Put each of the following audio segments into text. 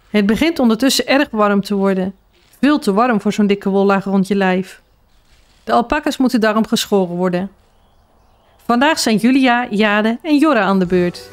Het begint ondertussen erg warm te worden. Veel te warm voor zo'n dikke wollaag rond je lijf. De alpakas moeten daarom geschoren worden. Vandaag zijn Julia, Jade en Jorra aan de beurt.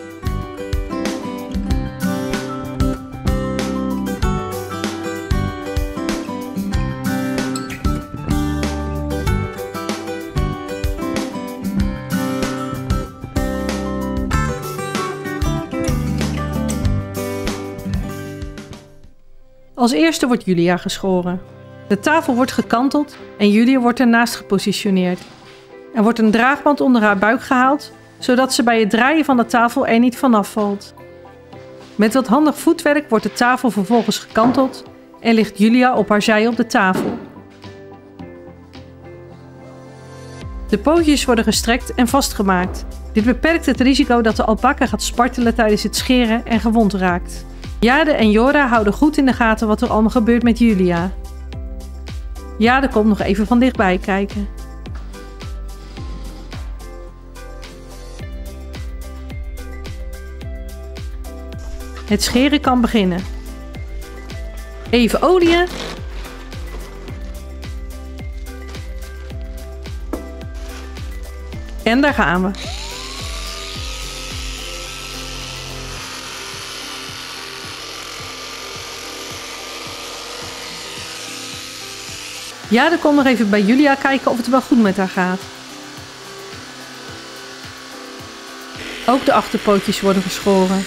Als eerste wordt Julia geschoren. De tafel wordt gekanteld en Julia wordt ernaast gepositioneerd. Er wordt een draagband onder haar buik gehaald, zodat ze bij het draaien van de tafel er niet vanaf valt. Met wat handig voetwerk wordt de tafel vervolgens gekanteld en ligt Julia op haar zij op de tafel. De pootjes worden gestrekt en vastgemaakt. Dit beperkt het risico dat de alpaca gaat spartelen tijdens het scheren en gewond raakt. Jade en Jorra houden goed in de gaten wat er allemaal gebeurt met Julia. Jade komt nog even van dichtbij kijken. Het scheren kan beginnen. Even oliën. En daar gaan we. Jade komt nog even bij Julia kijken of het wel goed met haar gaat. Ook de achterpootjes worden geschoren.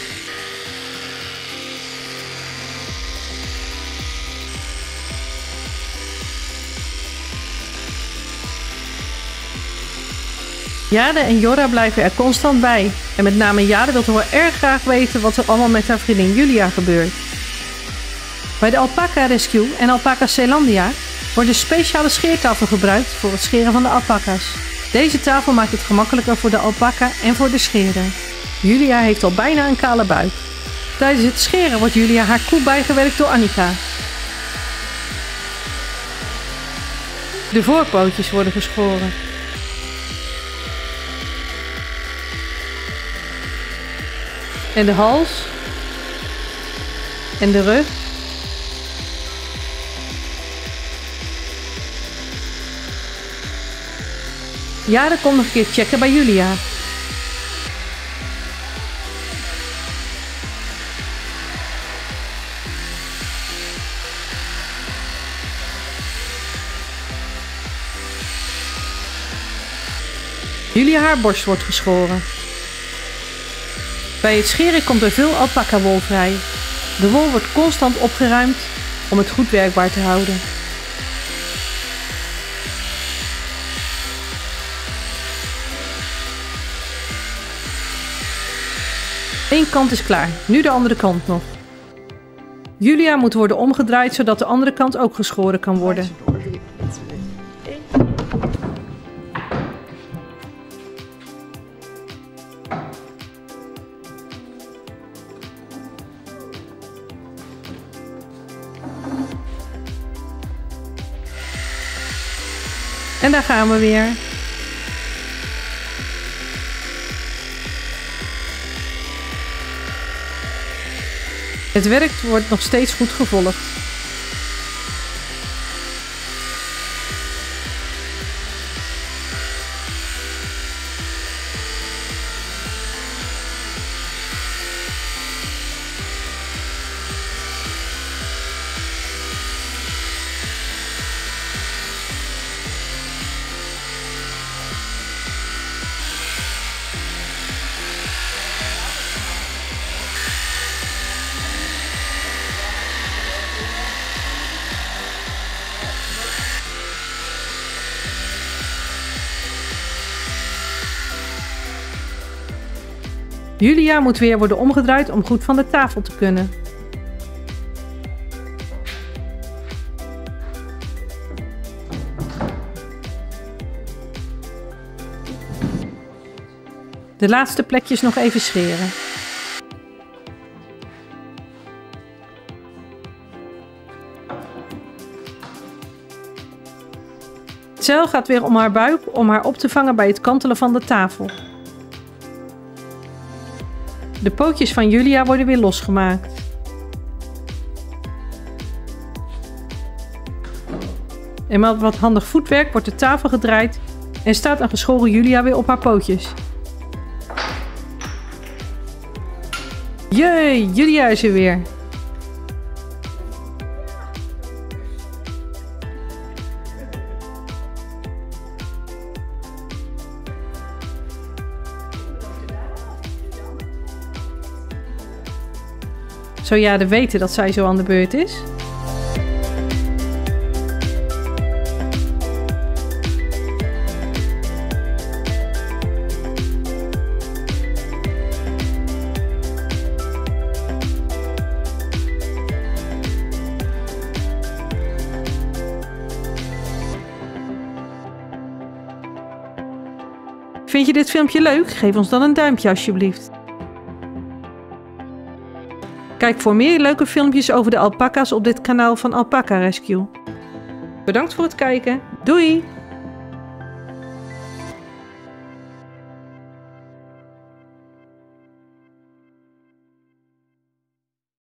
Jade en Jorra blijven er constant bij. En met name Jade wil toch wel erg graag weten wat er allemaal met haar vriendin Julia gebeurt. Bij de Alpaca Rescue en Alpaca Zeelandia wordt een speciale scheertafel gebruikt voor het scheren van de alpaca's. Deze tafel maakt het gemakkelijker voor de alpaca en voor de scherer. Julia heeft al bijna een kale buik. Tijdens het scheren wordt Julia haar koe bijgewerkt door Annika. De voorpootjes worden geschoren. En de hals. En de rug. Jade komt nog een keer checken bij Julia. Julia haar borst wordt geschoren. Bij het scheren komt er veel alpaca wol vrij. De wol wordt constant opgeruimd om het goed werkbaar te houden. Eén kant is klaar, nu de andere kant nog. Julia moet worden omgedraaid zodat de andere kant ook geschoren kan worden. En daar gaan we weer. Het werk wordt nog steeds goed gevolgd. Julia moet weer worden omgedraaid om goed van de tafel te kunnen. De laatste plekjes nog even scheren. Het zeil gaat weer om haar buik om haar op te vangen bij het kantelen van de tafel. De pootjes van Julia worden weer losgemaakt. En met wat handig voetwerk wordt de tafel gedraaid en staat een geschoren Julia weer op haar pootjes. Jee, Julia is er weer. Zou Jade weten dat zij zo aan de beurt is? Vind je dit filmpje leuk? Geef ons dan een duimpje alsjeblieft. Kijk voor meer leuke filmpjes over de alpaca's op dit kanaal van Alpaca Rescue. Bedankt voor het kijken. Doei!